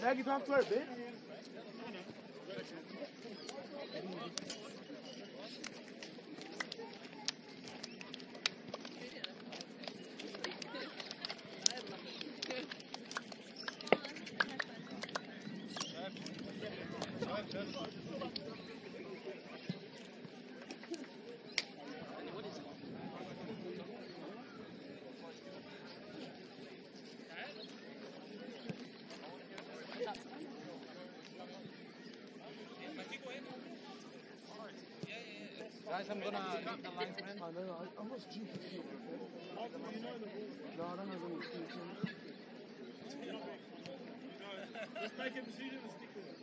Maggie, talk to her, bitch. Guys, I'm gonna leave the line, friend. I almost jumped the field. No, I don't have any speech in it. Let's make a decision and stick with it.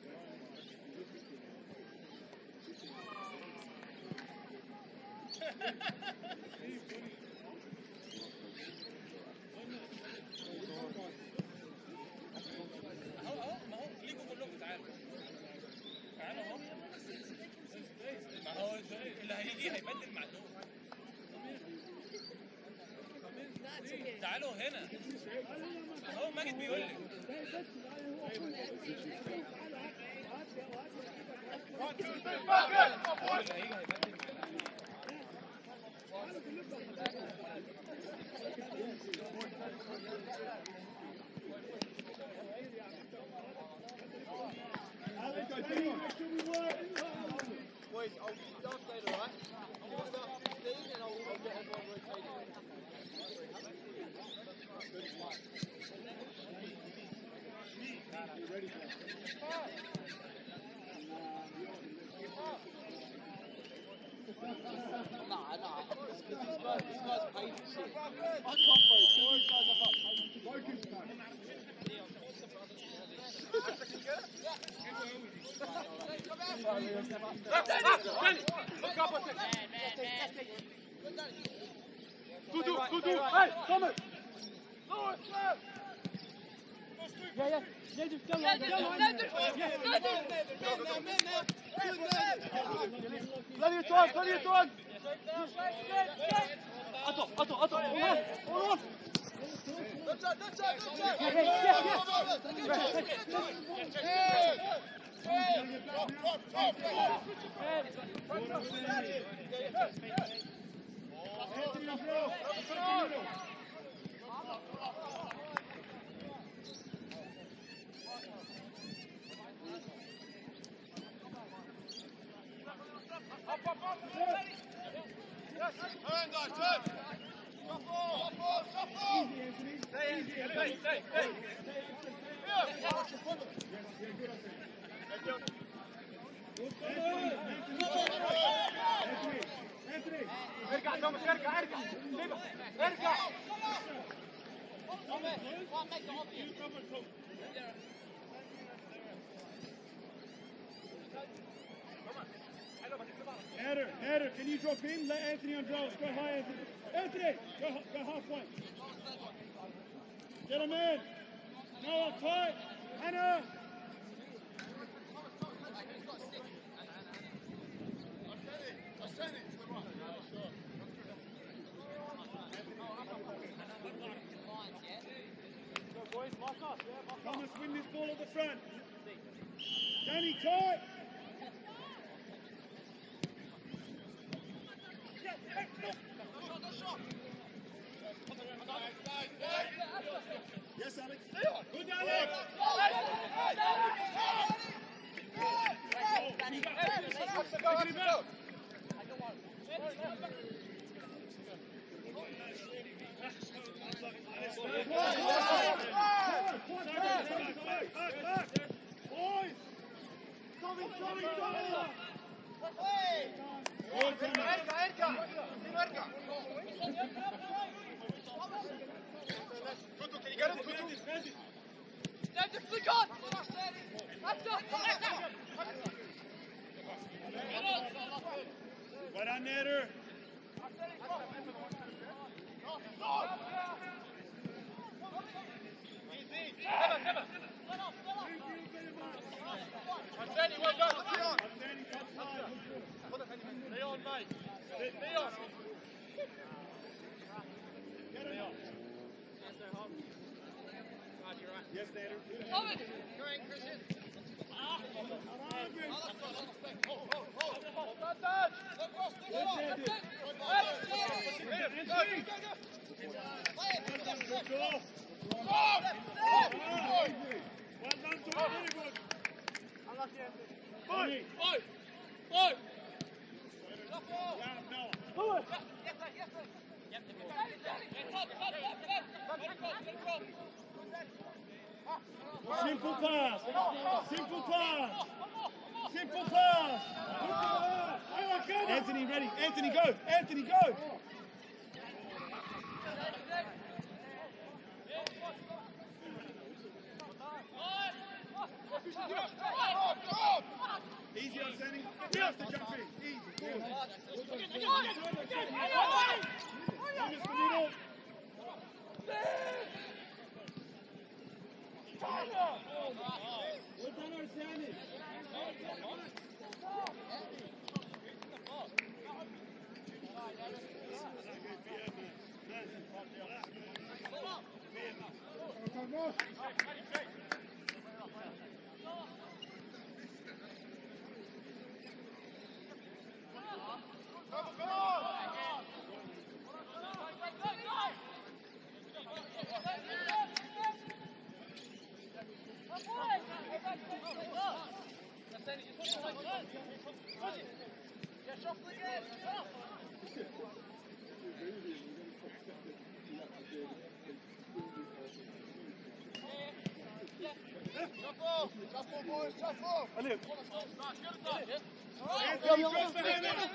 خليكم كلكم تعالوا اهو ما هو اللي هيجي هيبدل مع دول تعالوا هنا اهو ماجد بيقول لك Boys, I'll start later, right? I'm going to start 15 and I'll get everyone rotating. Nah. This guy's paid for shit. I can't play. Two guys are up. Hey, Thomas! Yeah. Just go on. Plenty of time! Otto! Hold on! ارجع توماس ارجع Header, can you drop in? Let Anthony Andros go high, Anthony. Anthony, go halfway. Get him in. No, up tight. Hannah. Thomas, win this ball at the front. Danny, tight. Yes, Alex. Good, Alex. Well done, Nader. Well done, Leon. Leon, mate. Leon. Get him. Leon. Right, you're right. Yes, Nader. Simple pass. Simple pass. Simple pass. Anthony, ready. Anthony, go. Anthony, go. Easy, outstanding. Yes, the jump in. Easy. Good. Thomas, the middle. Well done, outstanding. Anthony, cross the hand out.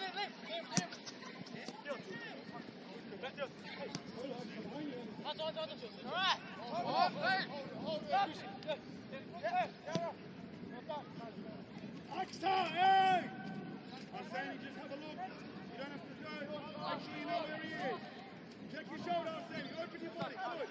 Axel, hey! Outstanding, just have a look. You don't have to go. Actually, you know where he is. Check your shoulder, outstanding. Open your body. Good.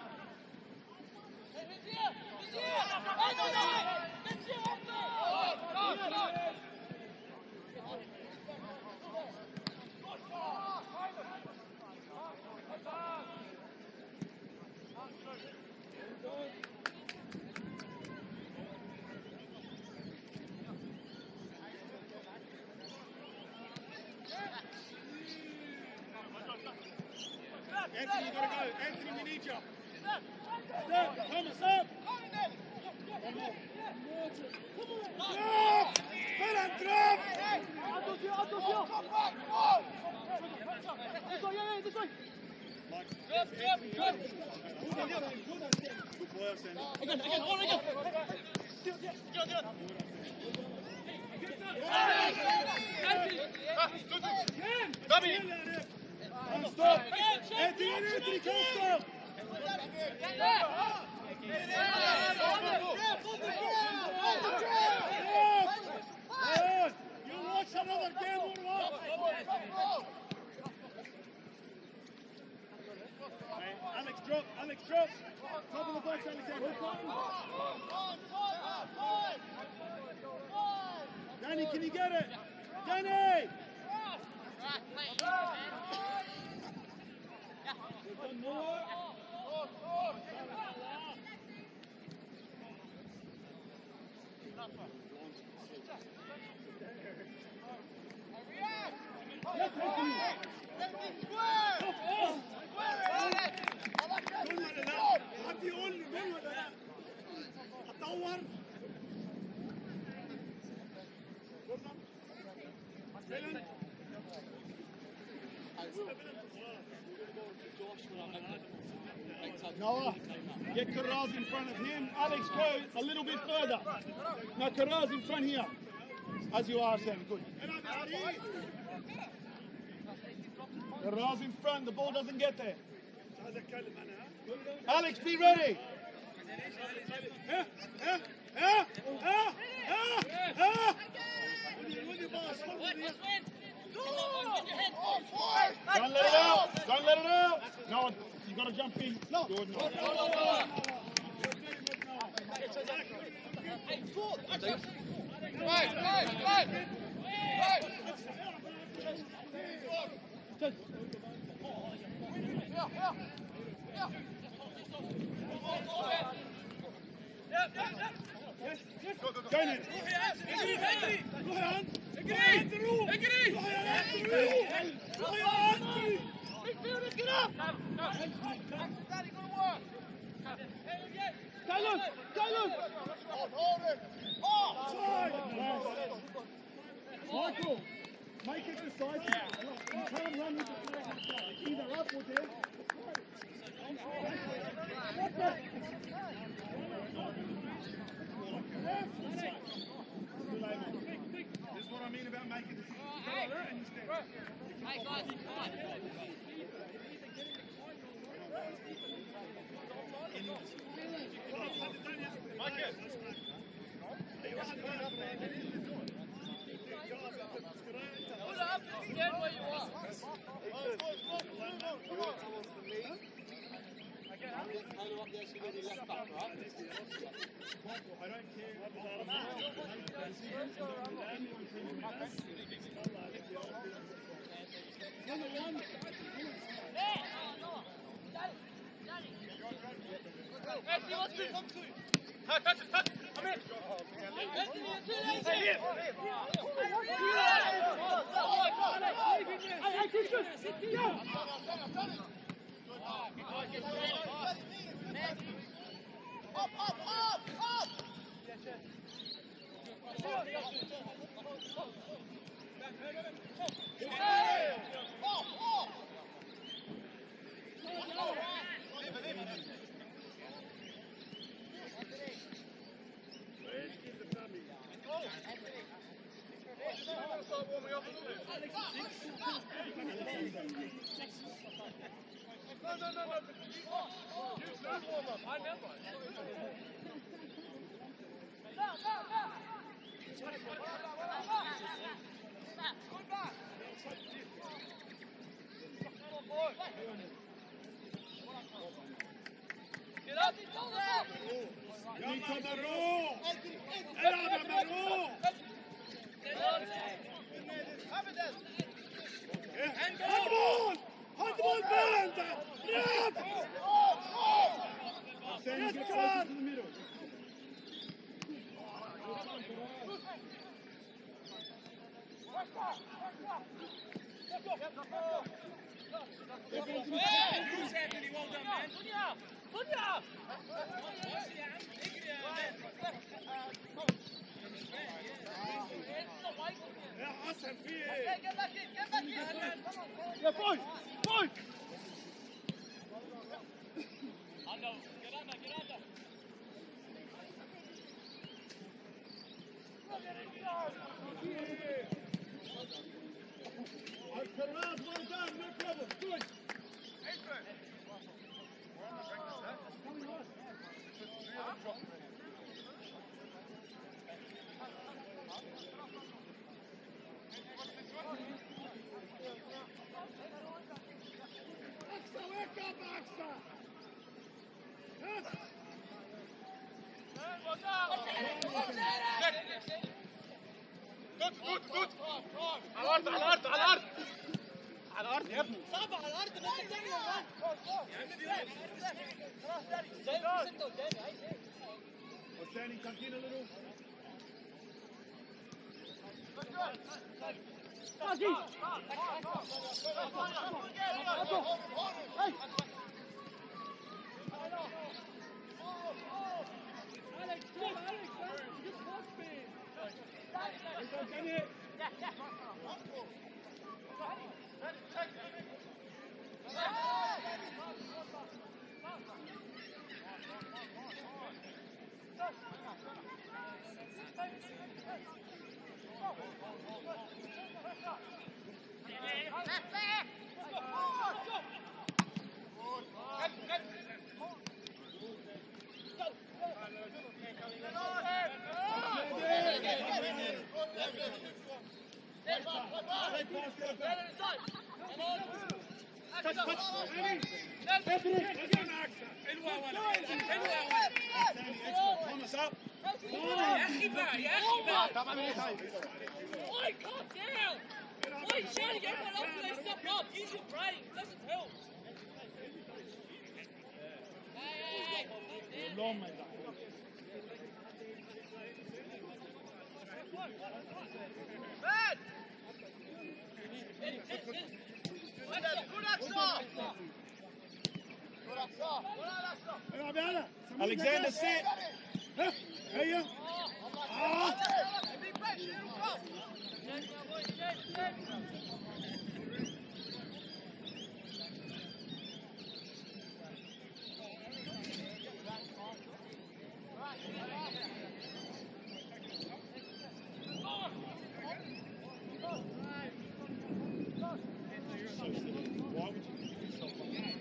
Anthony, you gotta go. Anthony, we need you. Step, Thomas, up. Drop! Spela, drop! Good boy, outstanding. Stop! Anthony, come stop! You'll watch another game or what? Alex, drop! Alex, drop! Top of the box, Alexander. Danny, can you get it? Danny! One more. Yes, Anthony. هدي يقول لي مين ولا لا؟ هتدور؟ Noah, get Karaz in front of him. Alex, go a little bit further. Now Karaz in front here. As you are, Sam. Good. Karaz in front. The ball doesn't get there. Alex, be ready. Don't let it out. Don't let it out. No, you got to jump in. No. Good. No. Daniel. روح يا أنت. روح يا أنت. Michael, make it decisive. You can't run with the flag. Either up or down. This is what I mean about making decisions. You got to learn and stand. I don't Standing, tuck in a little. Long, mate. Alexander, sit. Hey, yeah. Why would you pick yourself up?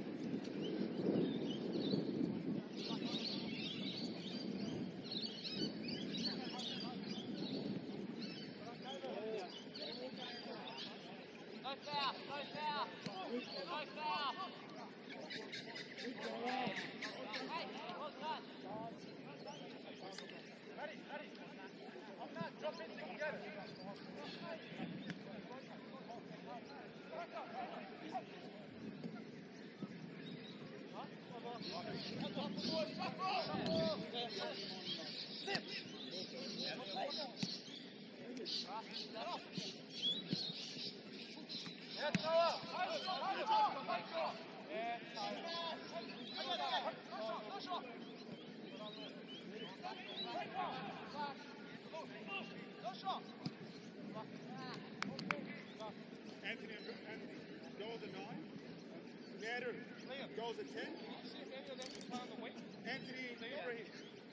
Anthony, goals at 9. Nader, goals at 10. Anthony, over here.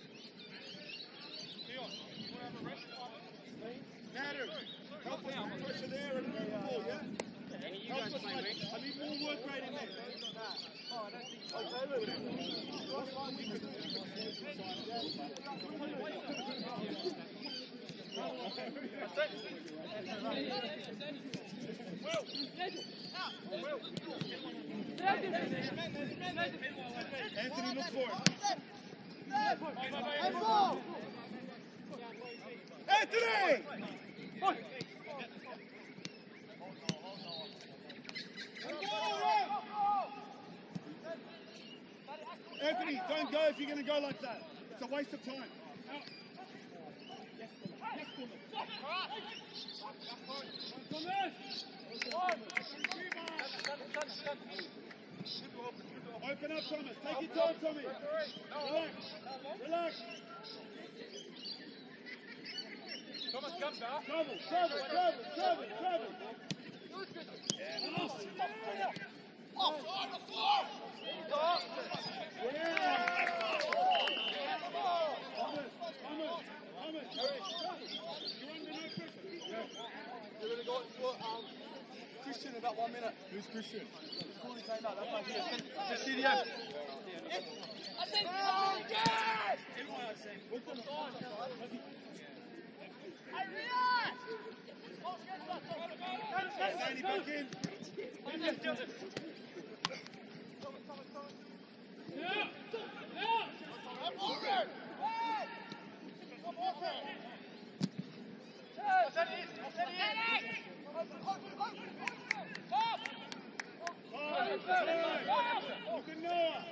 Nader, help us put pressure there and move the ball, yeah? Help us, mate. I need more work rate in there. Anthony, look for it. Anthony! Anthony, don't go if you're going to go like that. It's a waste of time. Open up, Thomas. Take your time, Tommy. Relax. Relax. Thomas, come down. Travel. Christian, about 1 minute. Who's Christian? Just CDM. Sandy back in. Look at Noah.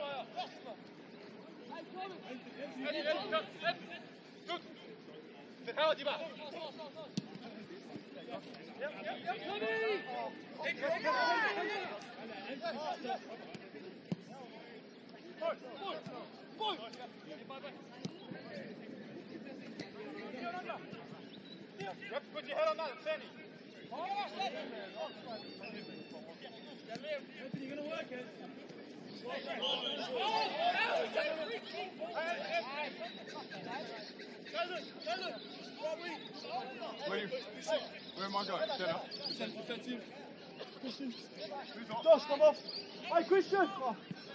Put your head on that, Sandy. Anthony, you're going to work it. Where am I going? Center. Defensive. Christian. Josh, come off. Hey, Christian. Oh.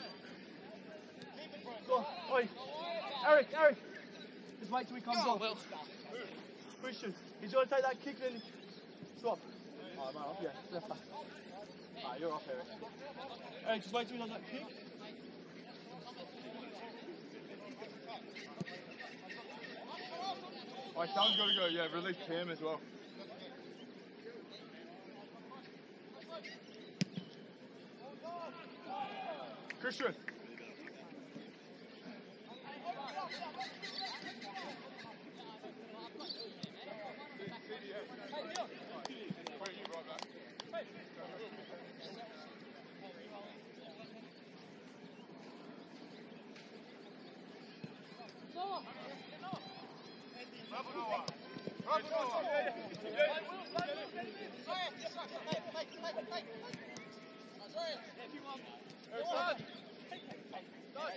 Go on. Oi. Eric. Just wait till he comes off. Christian, he's going to take that kick then swap. Oh, man, off, yeah. Left back. Ah, you're off, Eric. Eric, just wait till he does that kick. Oh, someone's got to go. Yeah, release Cam as well. Christian.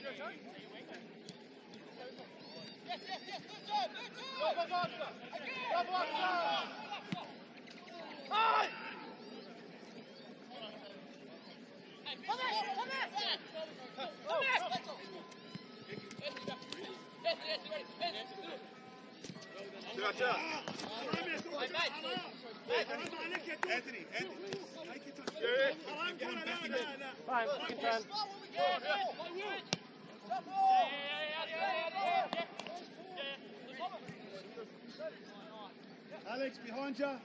Fine, good turn. Alex, behind you.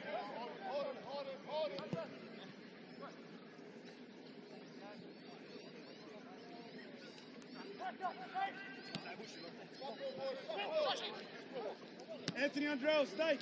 Anthony Andrell, stay.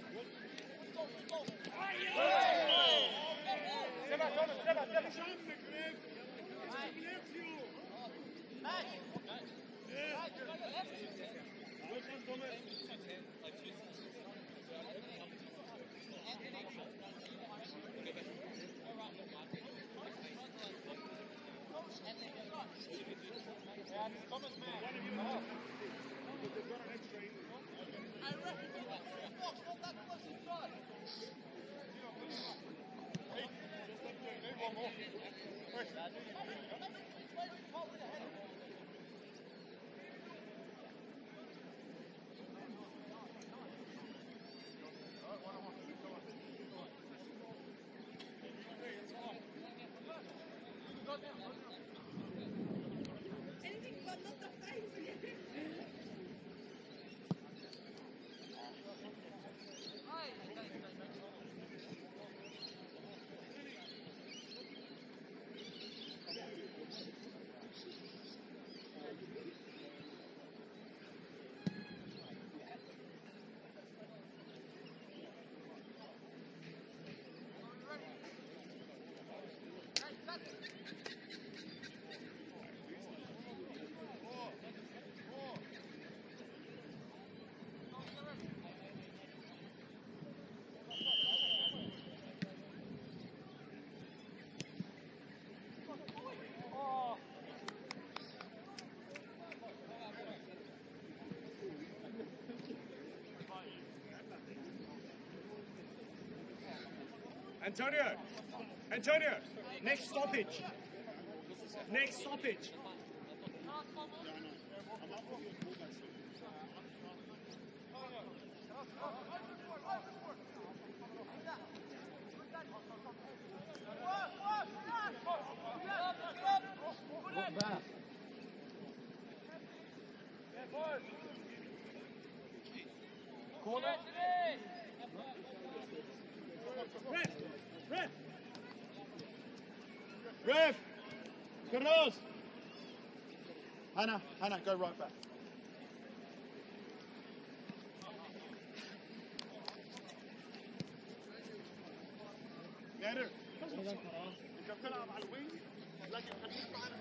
Antonio, next stoppage. Next stoppage. Corner. Rev! Carlos! Hannah, go right back. نادر انت بتلعب على الوينج لكن خليك معانا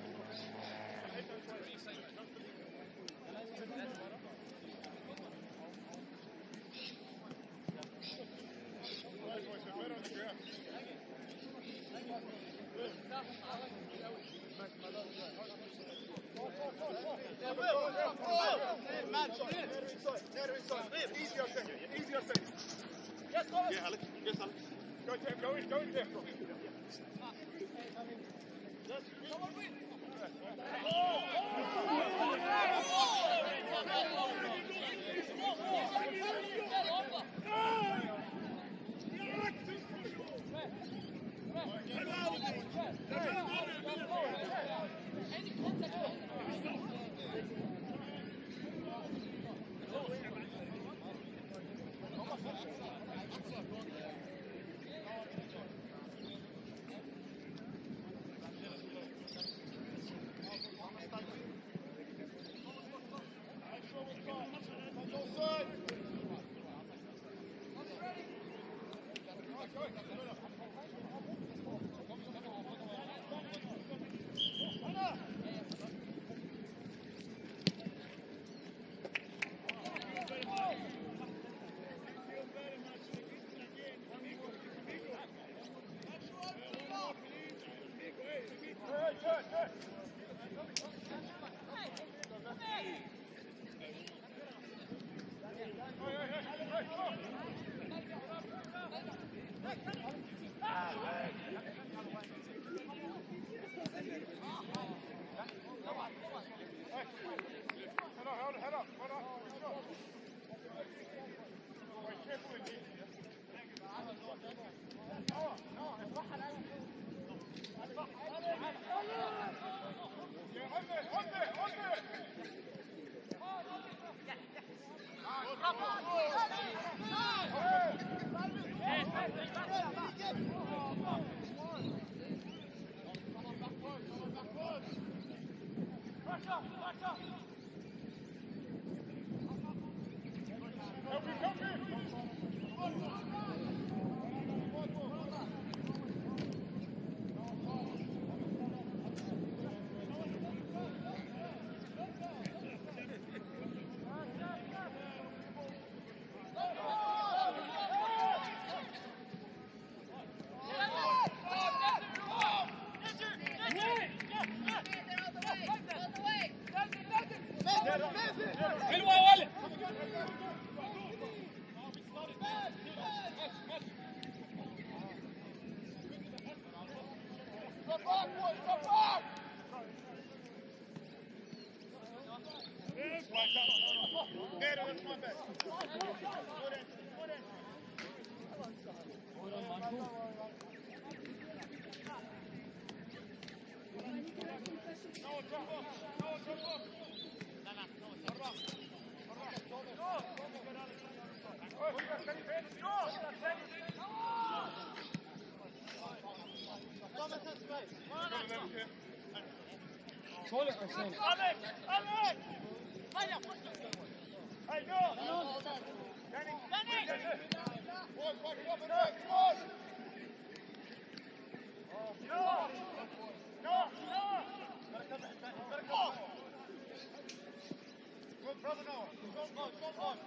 Yeah, Alex. Yes, Alex. Go in there. حلوة يا ولد. Call it or send it. Alex! Alex! Hey, go! Danny! Danny! Boys, back it up and back, come on! Noah! Noah! Noah! Gotta come. Good brother Noah. Go, go, go, go.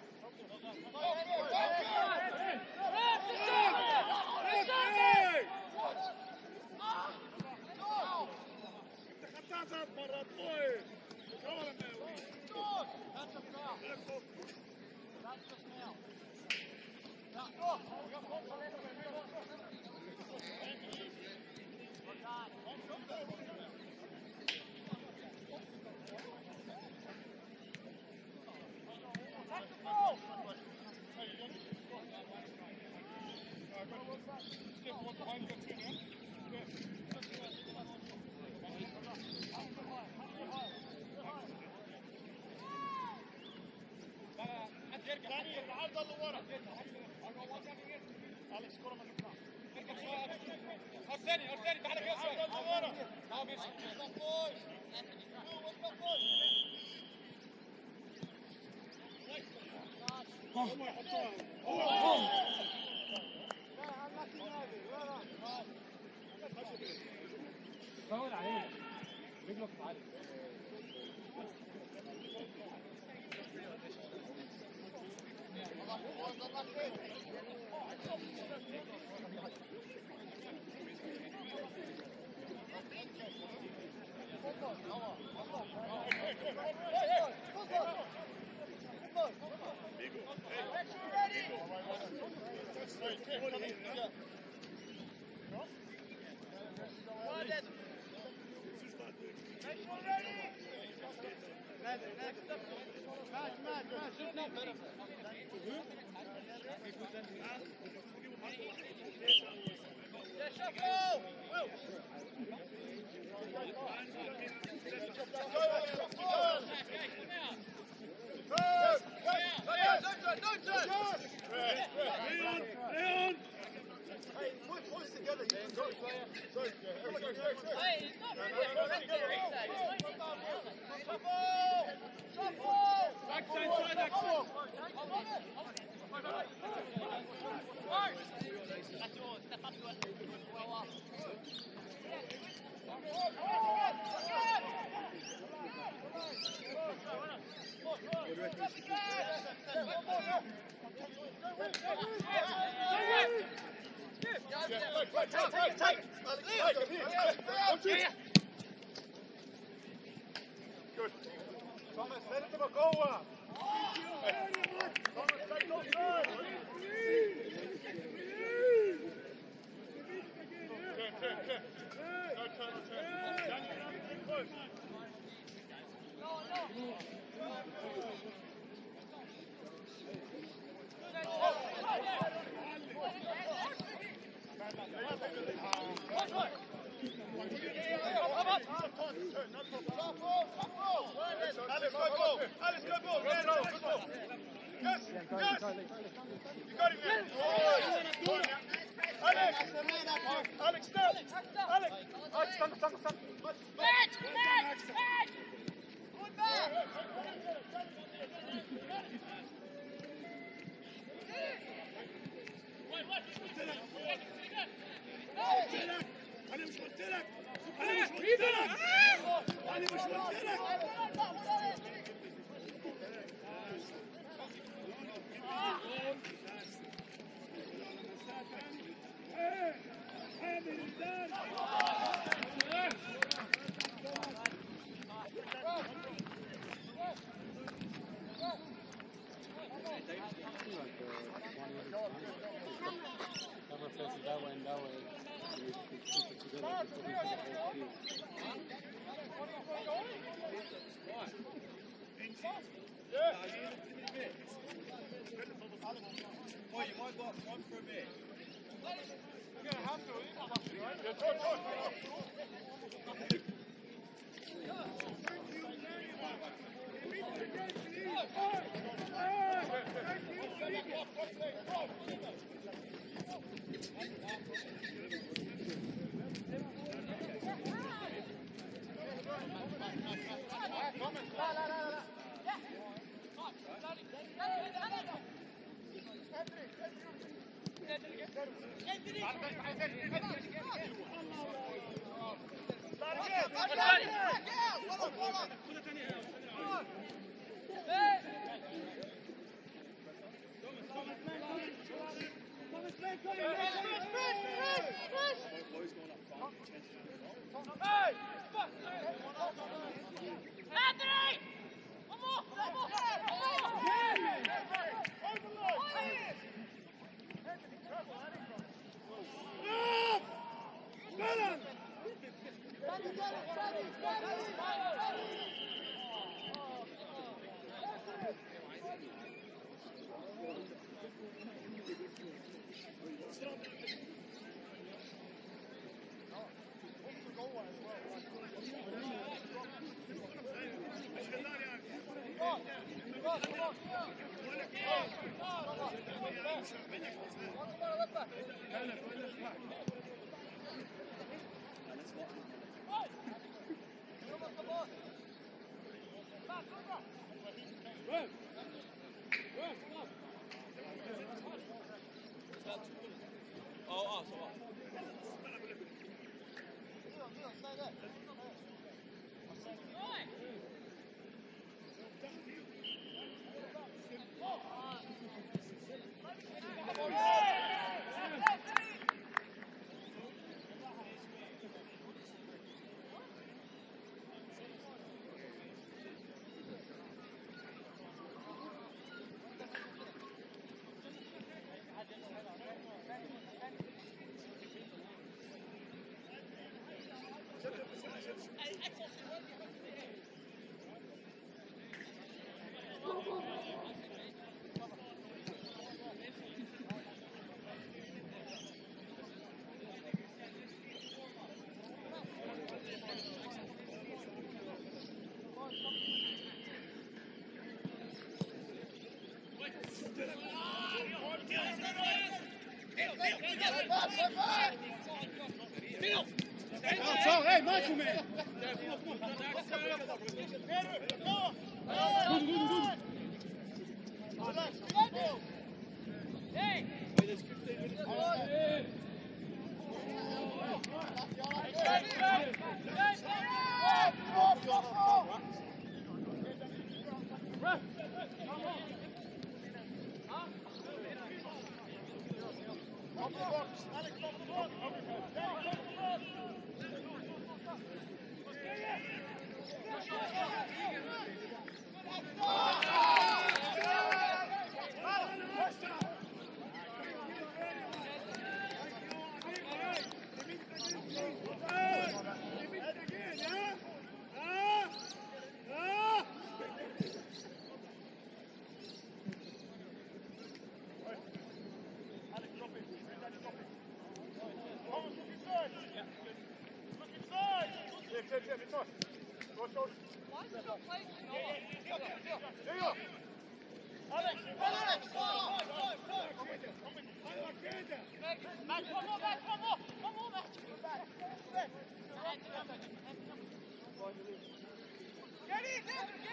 أرساني تعالى كده شوية. ماشي. طول عليه رجله بتتعلق. Good. Thomas, let it go over. Thomas, take no turn. Turn. No turn. Danny, push. No. Hey, Michael, man! Yeah. Why is it not playing? Match, one more, Match. Get in!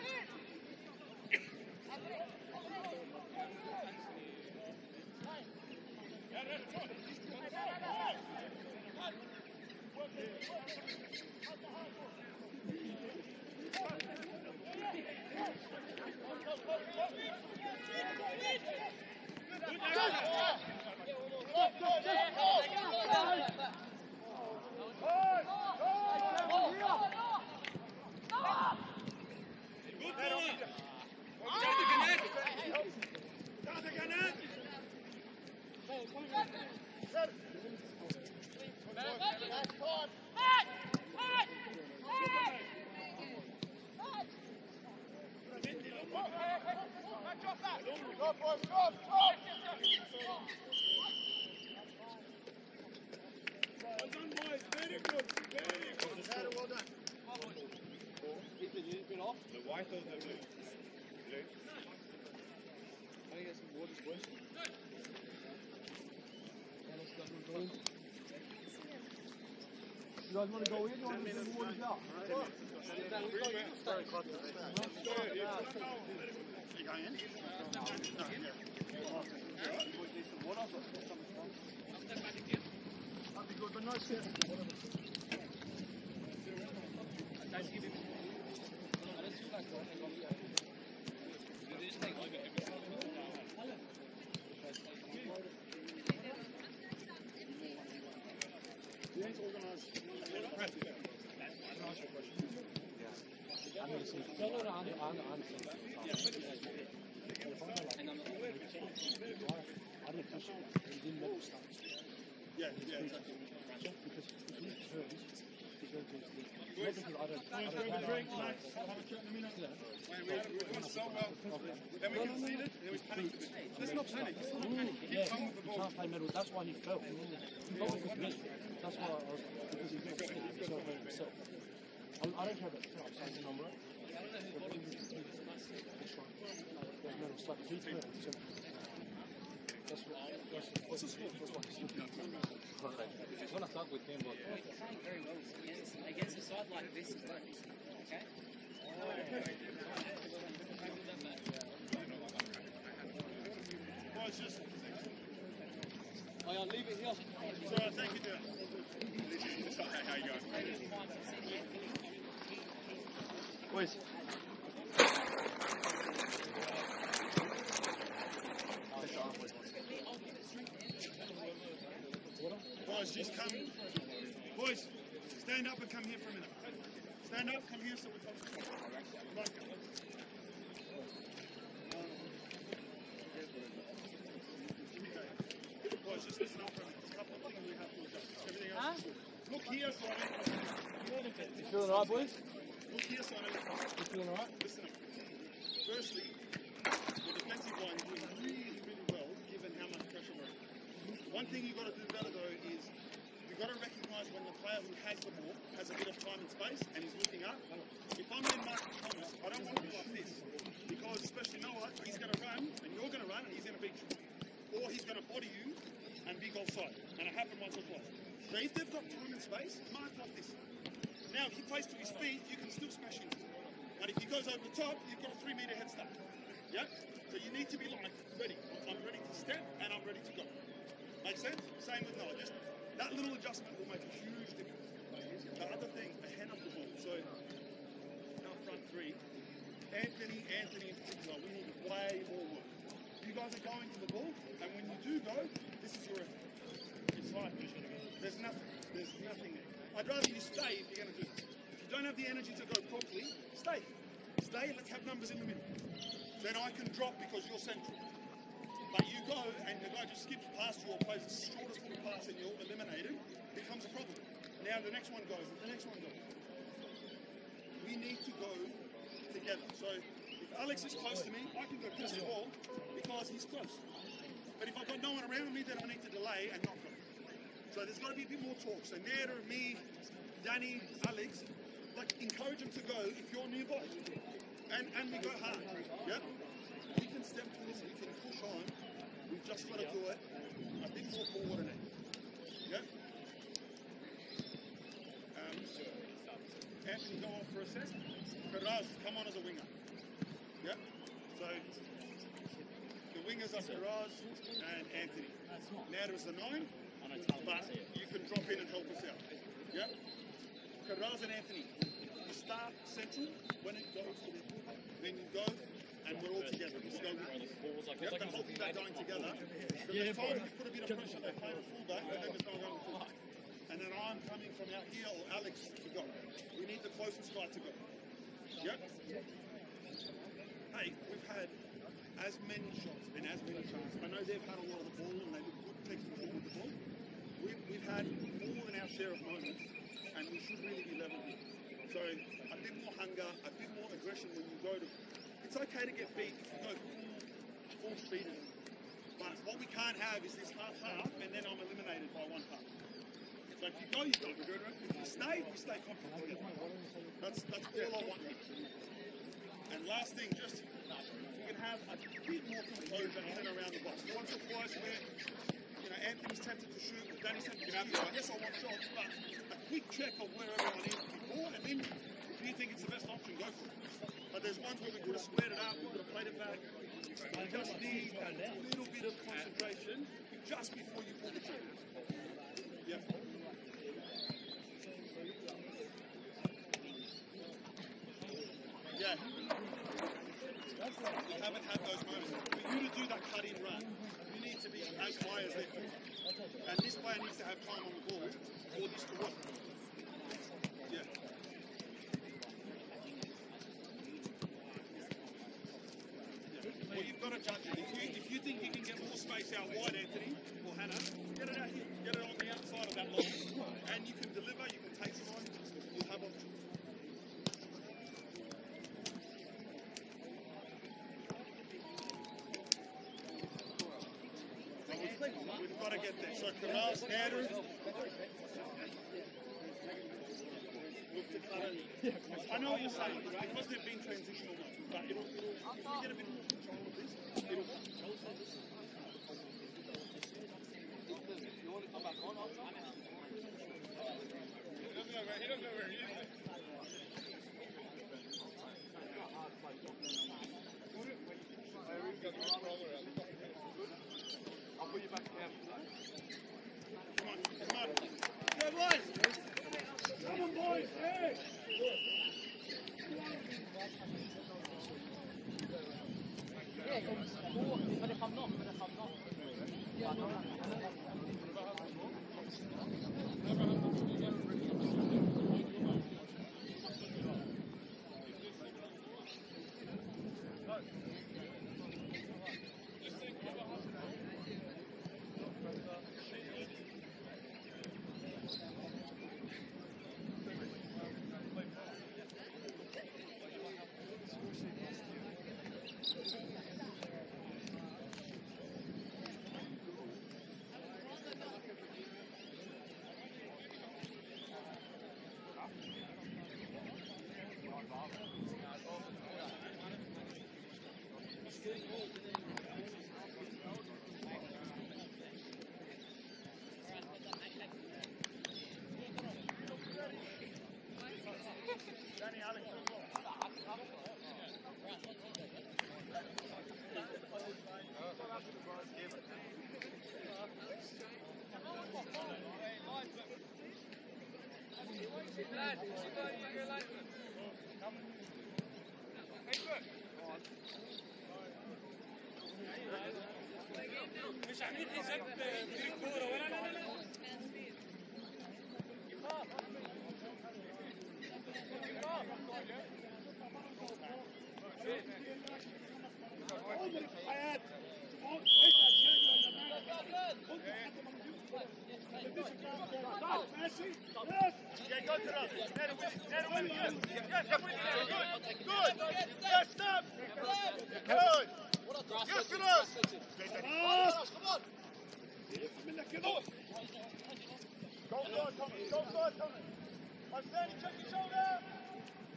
You guys want to go in or want to do warms up? That'd be good, but no shit. Let's not panic. He can't play middle. That's why he fell. He fell with me. That's why I was because he fell himself. I don't care about the foul. I'm saying the number. It's like he's hurt. What's the score? It's going to start with him, but playing very well against a side like this as well. Okay? I'll leave it here. So, thank you, Dylan. How you going? Boys. Boys, just come. Boys, stand up and come here for a minute. Stand up, come here so we're talking. Right. Boys, just listen up for a minute. There's a couple of things we have to adjust. Everything else is good. Look here so I don't... You feeling alright, boys? Look here so I don't... You feeling alright? Listen up. Firstly, the defensive line is doing really, really well given how much pressure we're under. One thing you've got to do better though is you've got to recognise when the player who has the ball has a bit of time and space and is looking up. If I'm in Marcus Thomas, I don't want to be like this because especially Noah, he's going to run and you're going to run and he's going to beat you. Or he's going to body you and be goal side. And it happened once or twice. So if they've got time and space, mark like this. Now if he plays to his feet, you can still smash him. But if he goes over the top, you've got a 3 metre head start. Yeah? So you need to be like, ready. I'm ready to step and I'm ready to go. Make sense? Same with Noah. Just that little adjustment will make a huge difference. The other thing, ahead of the ball. So, our front three, Anthony in particular, we need way more work. You guys are going to the ball, and when you do go, this is your effort. It's like, there's nothing there. I'd rather you stay if you're going to do it. If you don't have the energy to go properly, stay. Stay, let's have numbers in the middle. Then I can drop because you're central. But you go and the guy just skips past you or plays the shortest little pass and you're eliminated, it becomes a problem. Now the next one goes and the next one goes. We need to go together. So if Alex is close to me, I can go catch the ball because he's close. But if I've got no one around me, then I need to delay and not go. So there's got to be a bit more talk. So Neda, me, Danny, Alex, like encourage them to go if you're nearby. And we go hard. Yeah? We can step to this, we can push on. We've just got to do it a bit more coordinated. Yeah? Anthony, go off for a sec. Faraz, come on as a winger. Yeah? So the wingers are Faraz and Anthony. Now there's the 9, but you can drop in and help us out. Yeah? Faraz and Anthony, you start central when it goes to the fullback. Then you go and we're all together. Just go with me. Yep, the whole thing about going together. Because the time you put a bit of pressure, they play the fullback, and then there's no going fullback. And then I'm coming from out here, or Alex to go. We need the closest guy to go. Yep. Hey, we've had as many shots and as many chances. I know they've had a lot of the ball and they look good technically with the ball. We've had more than our share of moments, and we should really be level here. So a bit more hunger, a bit more aggression when you go to. It's okay to get beat if you go full speed. But what we can't have is this half, and then I'm eliminated by one half. So if you go, you go. If you stay, we stay confident together. That's all I want here. And last thing, just you can have a bit more composure in and around the box. Once or twice where Anthony's tempted to shoot, or Danny's tempted to shoot. Yes, I want shots, but a quick check of where everyone is before, and then if you think it's the best option, go for it. But there's ones where we could have squared it up, we could have played it back. You just need a little bit of concentration just before you pull the trigger. Yeah. Yeah. We haven't had those moments. For you to do that cut-in run, you need to be as high as they can. And this player needs to have time on the ball for this to work. Yeah. Well, you've got to judge it. If you think you can get more space out wide, Anthony, or Hannah, get it out here. Get it on the outside of that line. And you can deliver, you can take it on, you'll have options. We've got to get there. So Corral, Andrew. I know what you're saying, because they've been transitional, but it'll if we get a bit more control of this, it'll work. You want to come back on? He doesn't know where he is. I'll put you back down. Come on, come on. Go, boys! Come on, boys! Hey! مش عاملين حساب مدير الكوره ولا لا Go, Tommy. Go, Tommy. I'm standing, check your shoulder.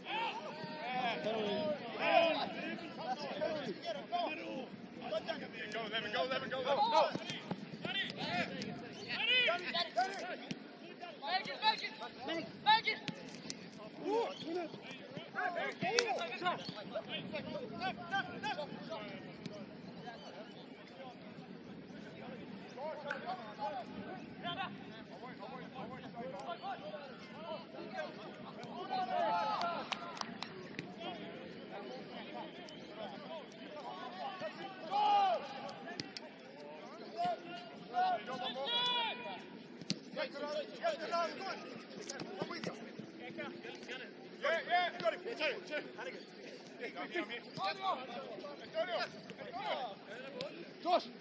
Josh!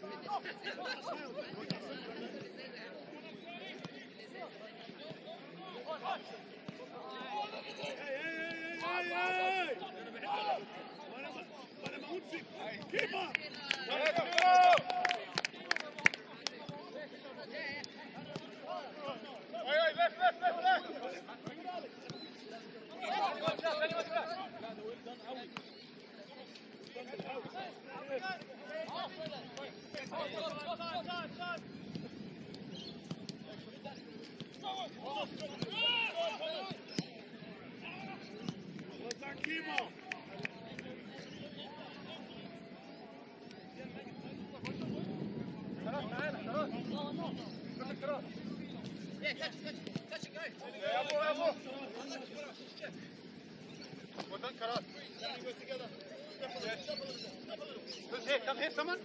Come here, someone.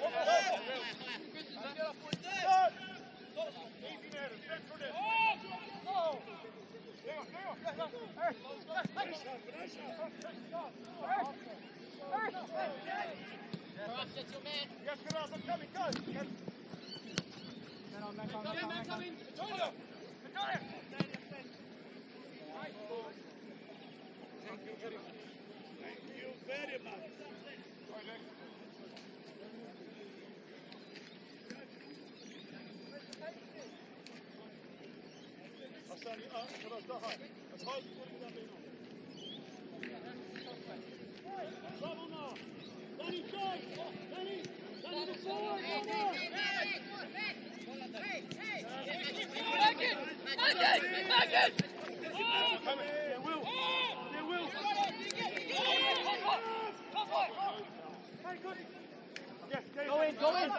Go in.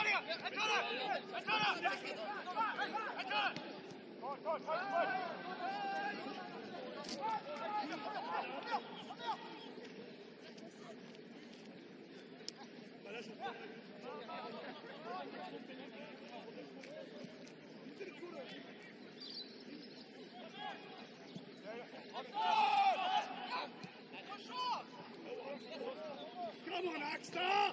Come on, Axter!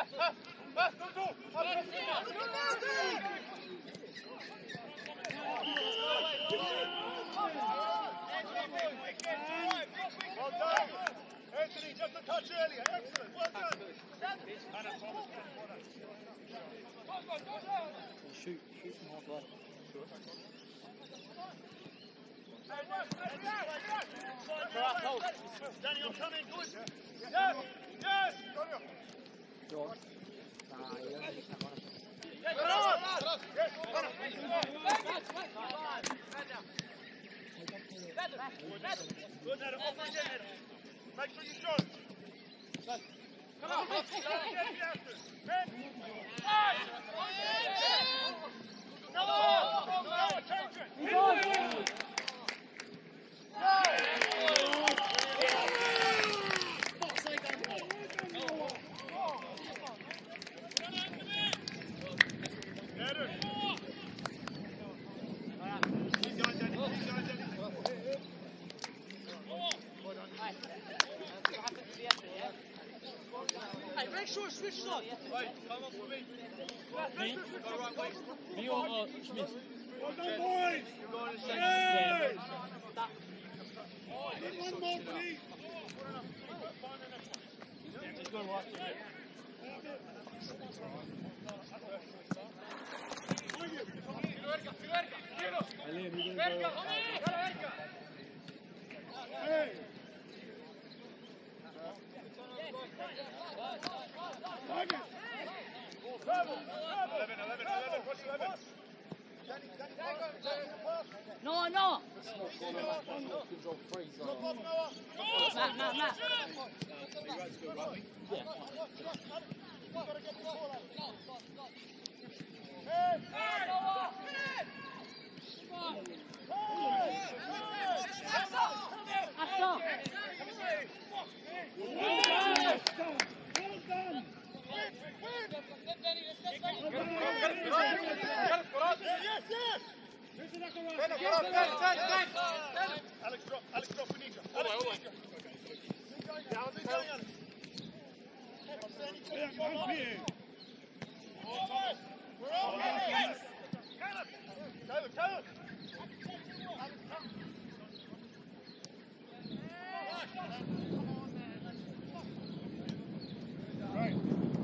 Well done. Anthony, just a touch earlier. Excellent. Well done. Shoot from halfway. Danny, I'm coming. Good. Yes. Yes. Go on. You only hit that one. Good, Adam. Off again, Adam. Make sure you show. Come on. No attention. Hey, make sure it switches on. Me or Smith? Well done, boys. Hey! One more, please. Just go right. Hey. Target. 11. What's 11? No, no. Control freeze. Matt. Alex, drop. We need you. We're all Caleb. Right.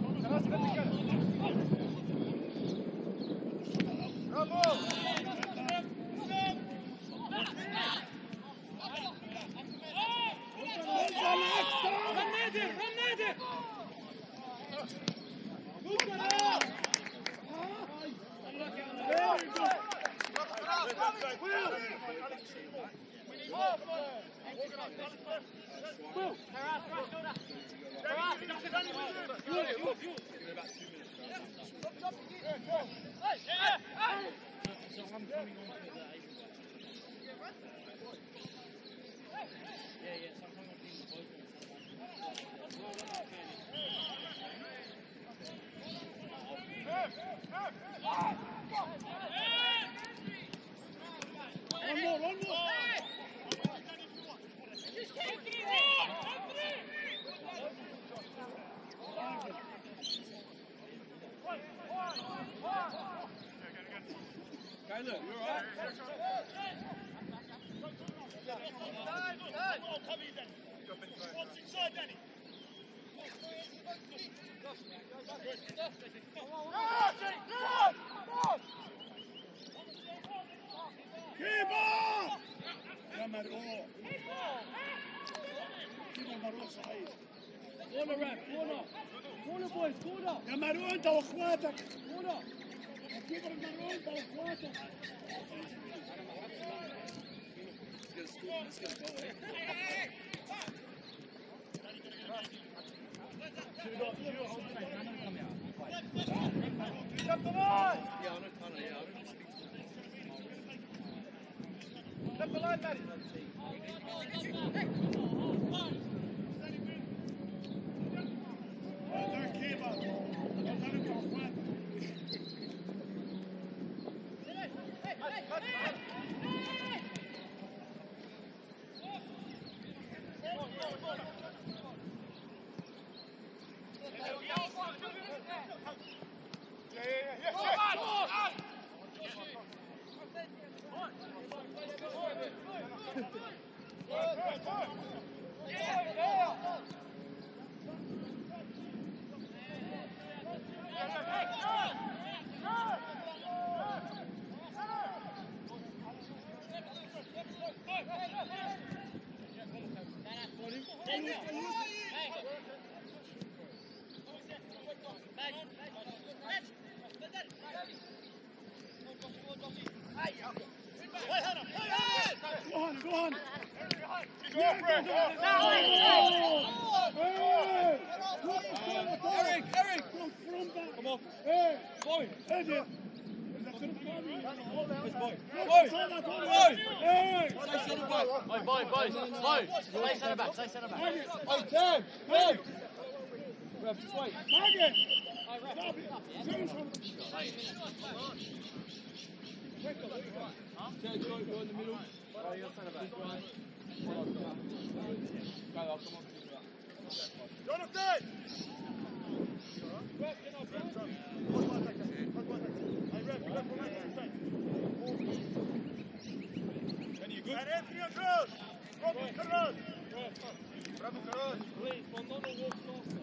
Bravo. One more. Caleb, you alright? What's inside, Danny? Keep on! يا مرعوب كده مرعوب صحيح Corner ref, corner boys, corner. يا مرعوب انت واخواتك Corner. كبر المرعوب انت واخواتك Step the line! Step the line, Matty. Well done, keeper. Well done, انت واخواتك. Go on. Eric! Come on. Boy! Boy! Stay centre back. Boys, slow. Stay centre back, stay centre back. Hey, Tim! Hey! Ref, just wait. Ted, go in the middle. Oh, you're centre back. Go, I'll come on. Jonathan! You good? And Anthony across! Bravo, Carlos! Bravo, Carlos! Please, pendant le walk faster.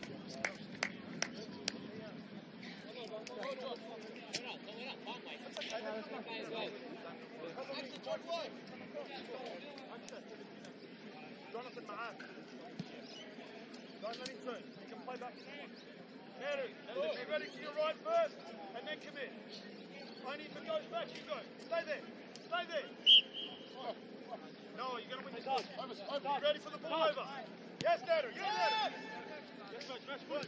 Jonathan معاك. Don't let him turn. You can play back. Mary, be ready to your right first, and then commit. Only if it goes back, you go. Stay there. Stay there. No, you're going to win the ball. Be ready for the ball over. Yes, Dadder. Yes, Dadder. Yes, coach. Match good.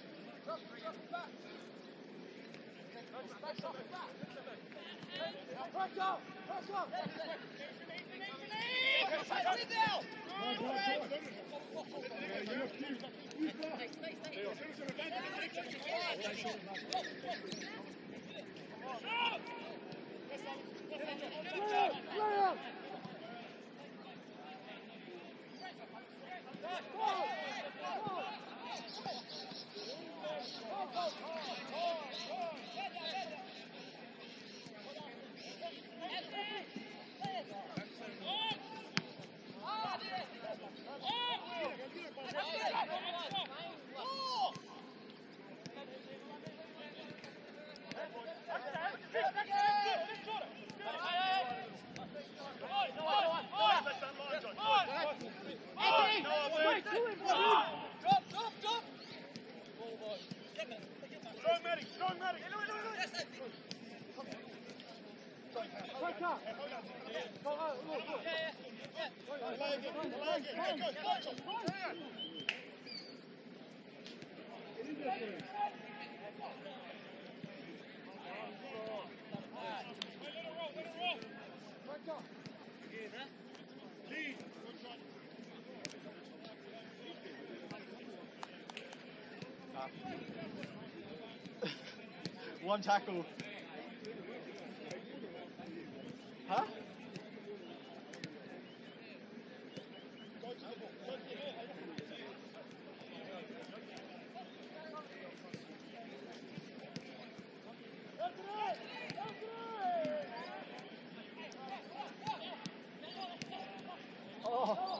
Strong Matty. One tackle. Huh? Oh.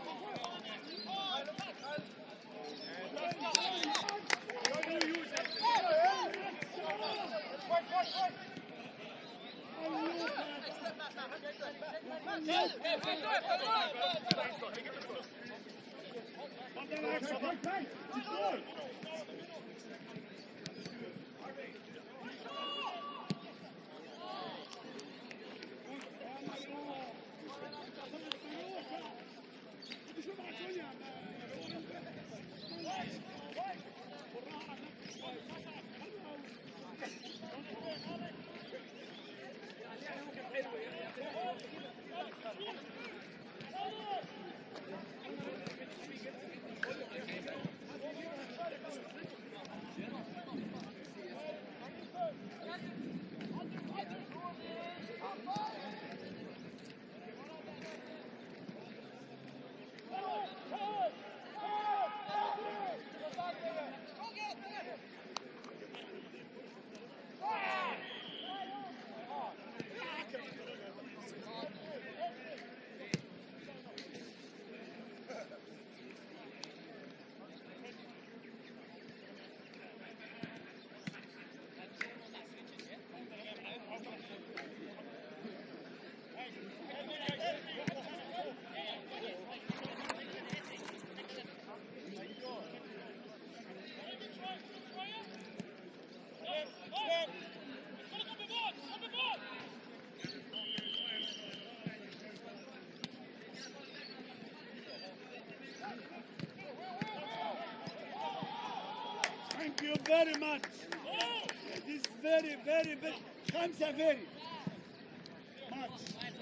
Thank you very much. This is very, very, very. خمسة very much.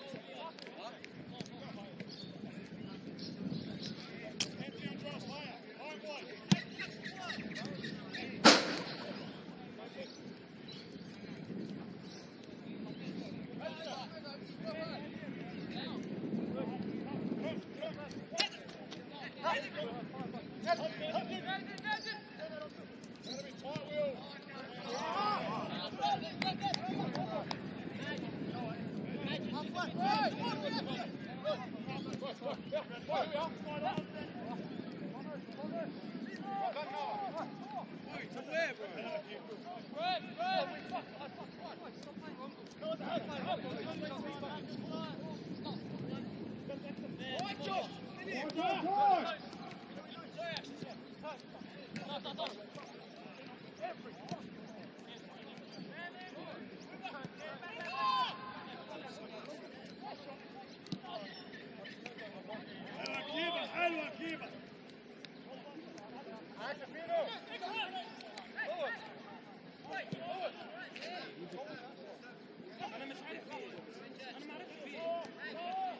حلوة كيبة. انا مش عارف ايه انا ما اعرفش ايه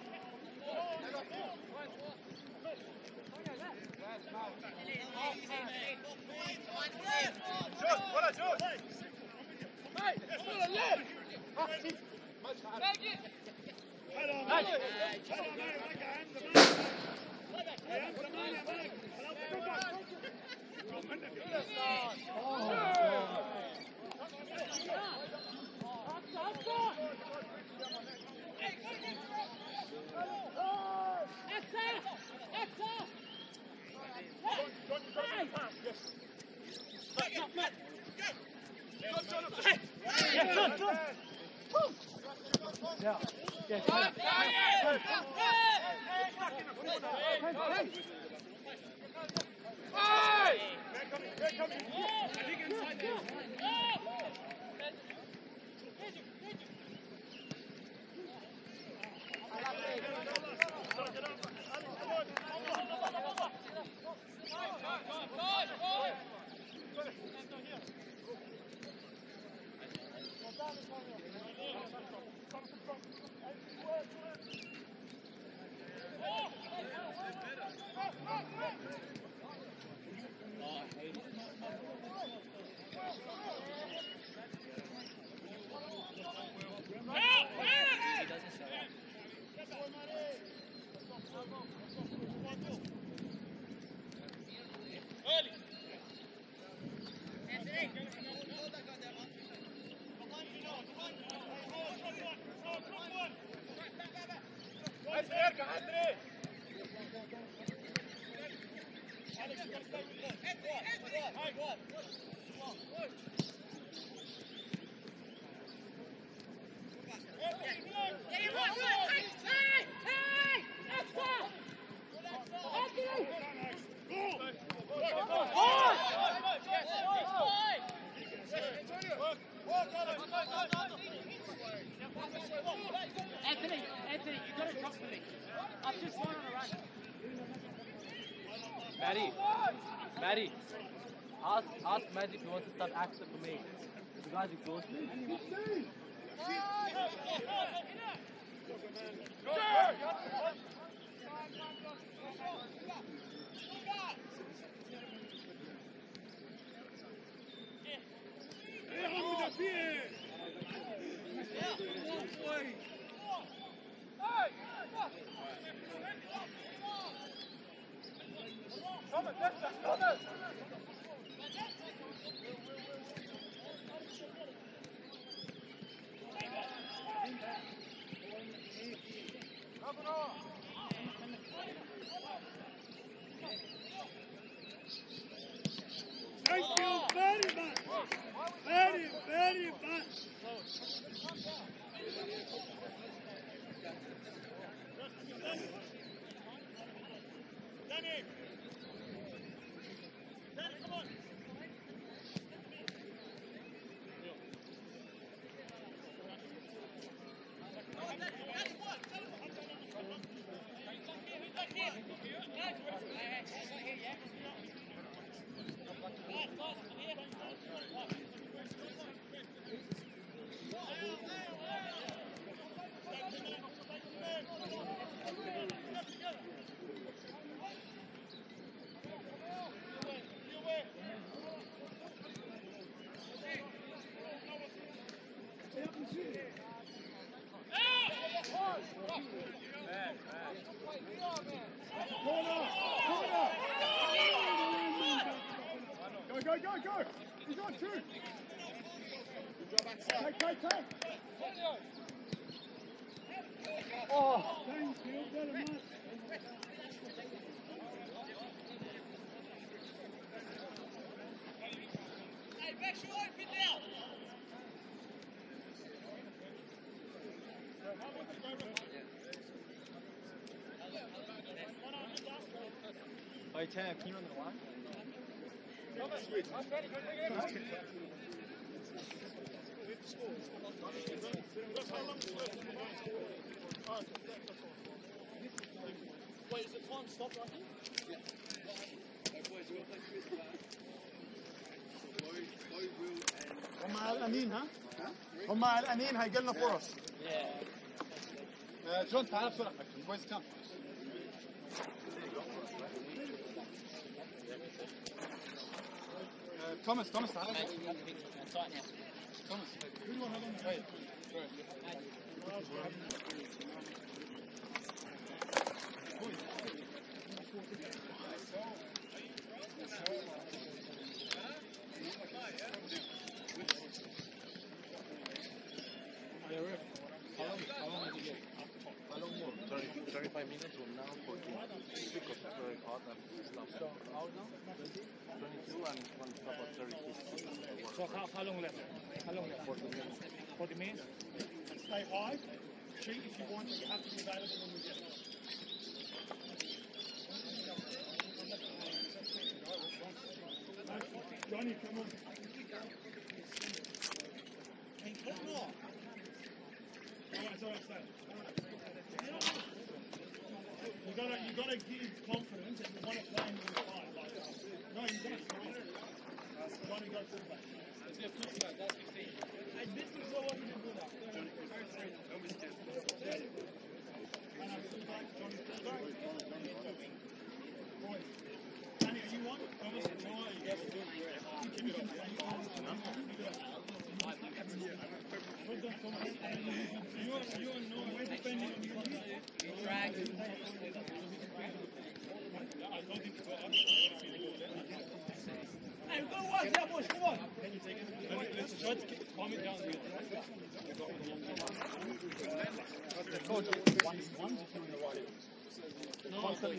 شوت ولا شوت Anthony, you got to drop for me. I've just won on a run. Maddie, ask Magic if he wants to start acting for me. The guy's exhausted. Thank you very much. Very, very much. Danny. Danny, come on. go! He's on two! Take! Oh! Hey, make sure I pin down. Hey, Tam, can you run the line? Wait, is it time stopped right here? هم قلقانين ها؟ هم قلقانين هيجي لنا فرص. جون تعال بسرعة بويز كم. توماس تعال. توماس. How long did you get? How long more? 35 minutes from now, 14. Because it's very hot and stuff. So, how now? 22 and one stop at 36. So how long left? How long left? 40 minutes. 40 minutes? Stay high. Cheat if you want, but you have to be available when we get there. Johnny, come on. It's all right, stay. You gotta give confidence and you want to play in the fight. Like, no, you gotta throw it. Johnny, go full back. Hey, this is all what you do now. Anna, full back. Johnny, full back. Boys. Danny, are you on? Thomas, no, you guys are doing great. You can stay on. Well done, Thomas. You and Noah, we're defending on you. Drag. Hey, go watch that, boys. Come on. Let's try to calm it down. Coach, one if you're in the right. No, boys.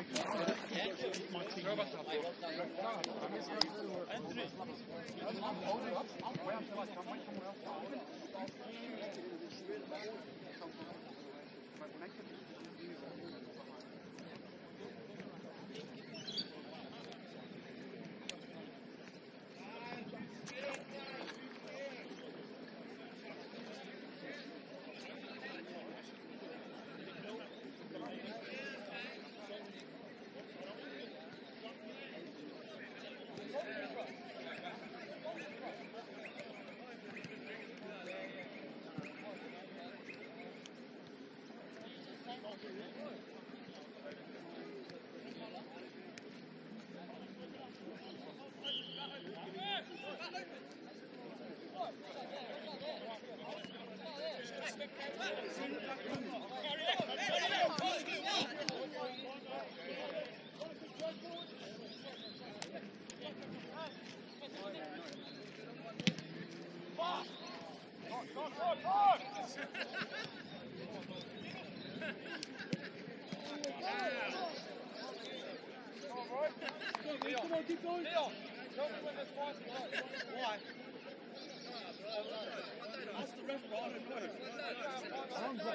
Come on, keep going. Leon, tell me when this one's why? Ask the ref, I don't know.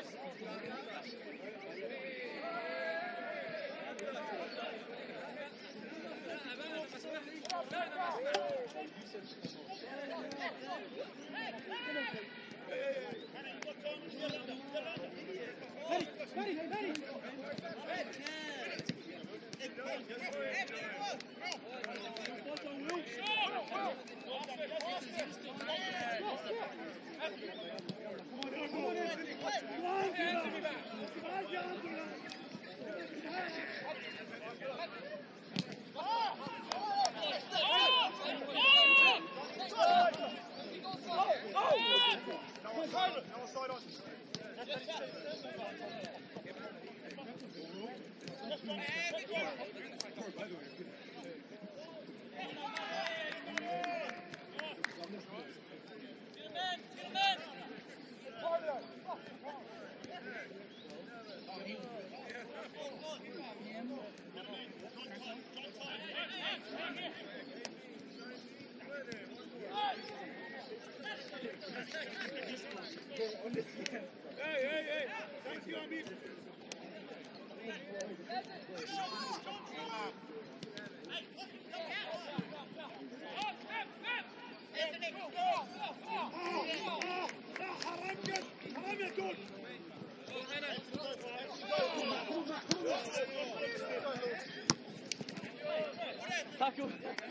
Hey! Thank you, amigo. Tackle.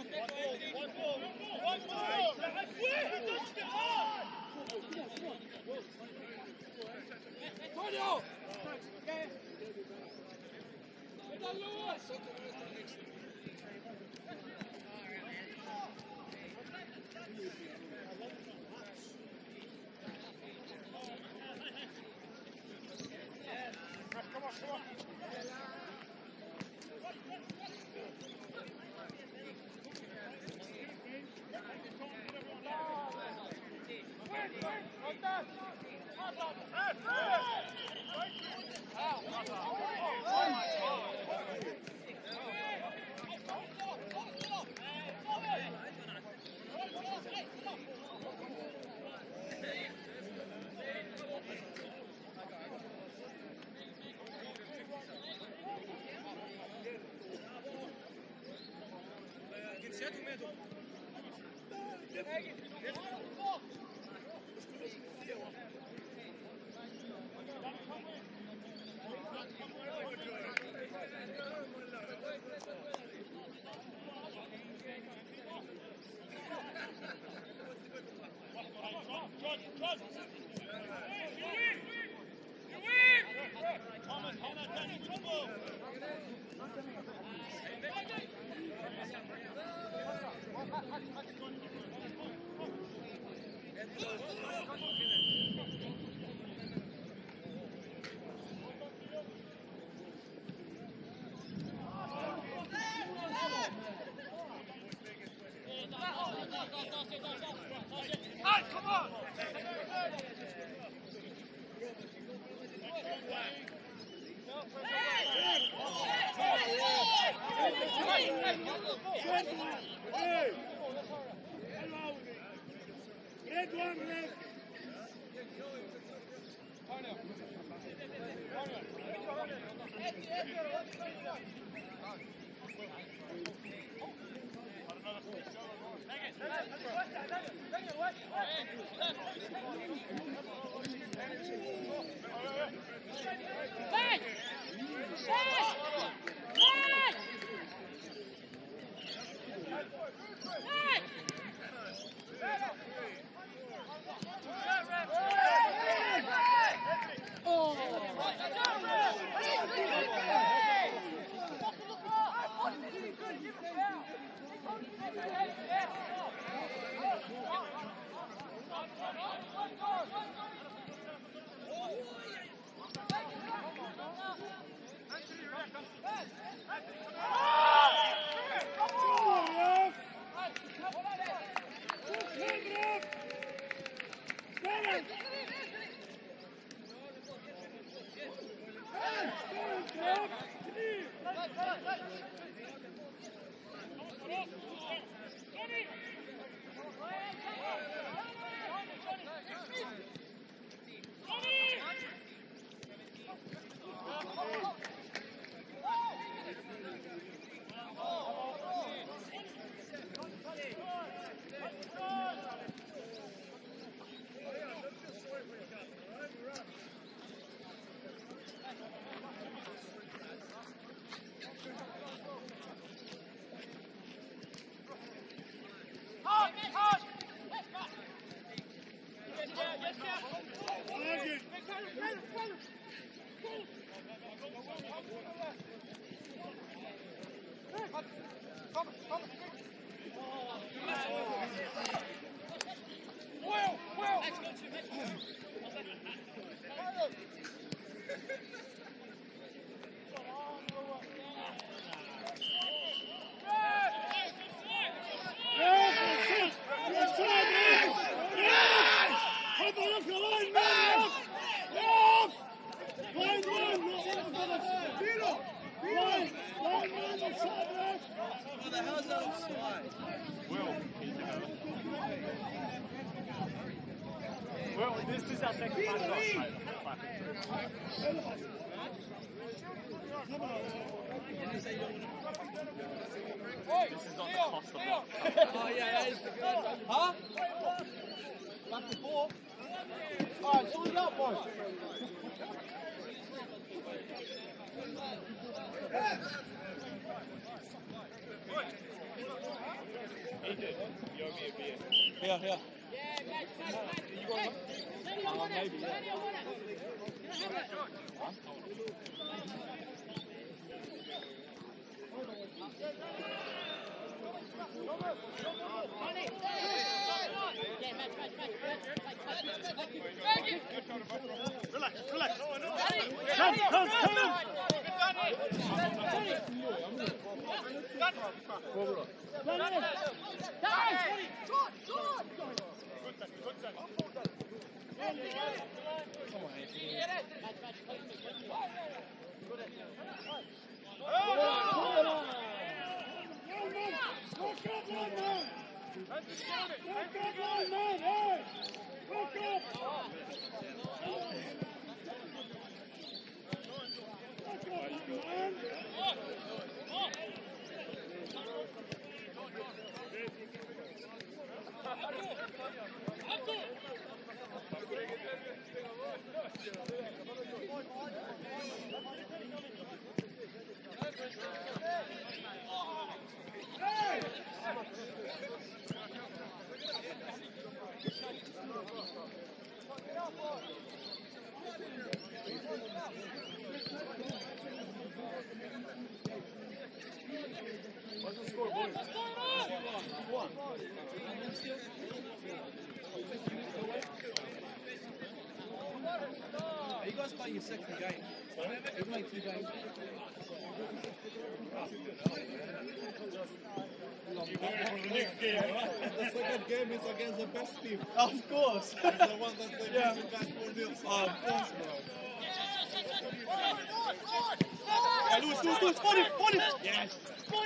What the hell's that offside? Will, keep it up. Well, this is our second match off, mate. This is not the cost of it. Oh yeah, that is the good. Huh? Back to 4. Alright, sort it out, boys. Yeah, yeah. Maybe, yeah. Relax, relax. Come, come, come! What's the score, boys? 1. Are you guys playing your second game? You've played 2 games. The second game is against the best team. Of course. It's the one that they Yeah. beat back 4-0. Oh, of course, bro. Hey, Lewis, find him, find him! Yes.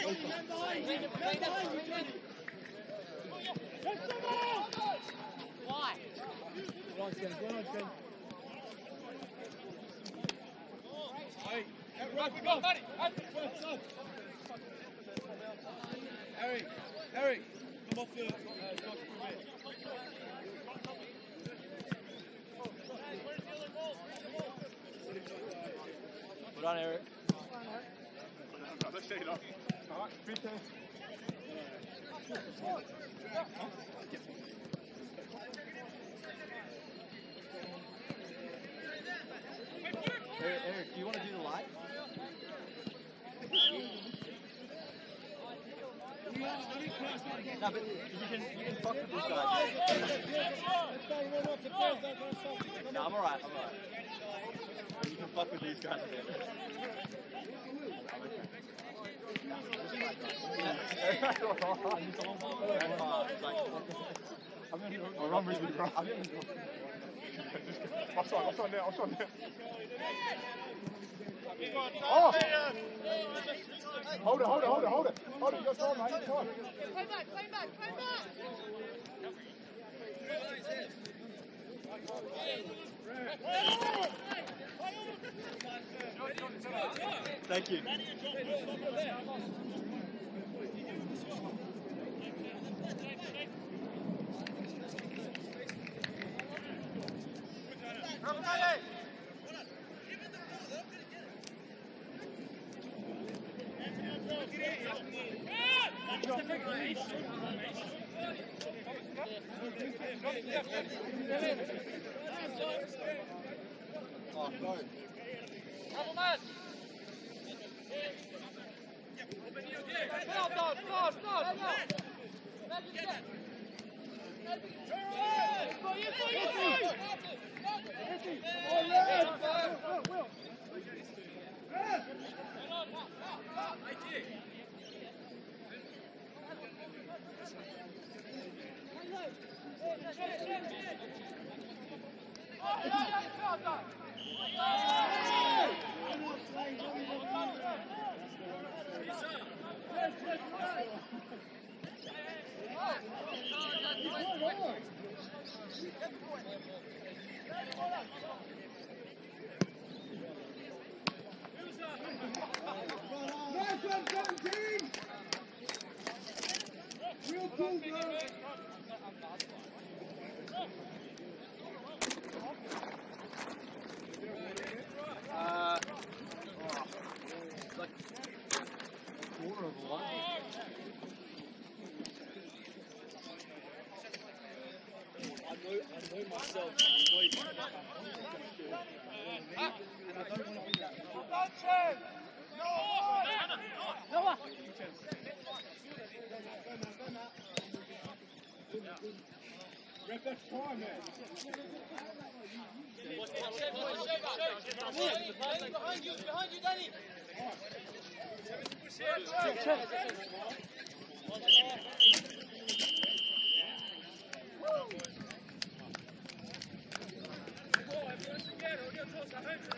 Eric, come off the Well done, Eric. Let's shake it off. Alright, free turn. Eric, do you want to do the light? No, but you can fuck with these guys. No, I'm alright. You can fuck with these guys a bit. I'll run with you, bro. Offside there. Oh! Hold it. You got time, mate. Come on. Play back. Thank you. Oh, no. Nice one, 17! Real cool, bro! Like quarter of a line. I know myself, and I know you. And I don't want to be that. Noah! Ref, that's time, man. Behind you, Danny. Everyone together, we're going to toss 100.